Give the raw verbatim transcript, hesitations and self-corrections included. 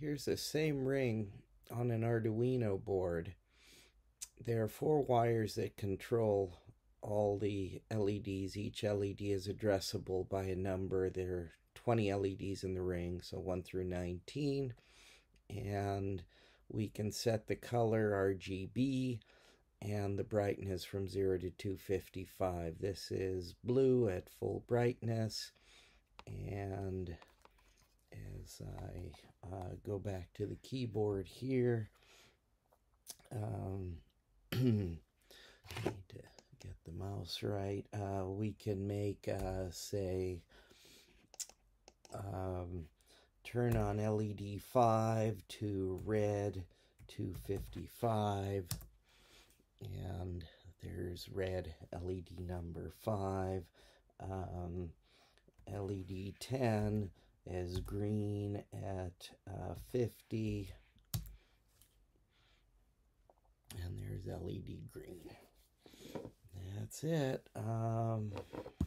here's the same ring on an Arduino board. There are four wires that control all the L E Ds. Each L E D is addressable by a number. There are twenty L E Ds in the ring, so one through nineteen. And we can set the color R G B and the brightness from zero to two fifty-five. This is blue at full brightness. And as I uh, go back to the keyboard here, um, need to get the mouse right. Uh, we can make, uh, say, um, turn on L E D five to red two fifty-five, and there's red L E D number five. Um, L E D ten is green at uh, fifty, and there's L E D green. That's it. Um,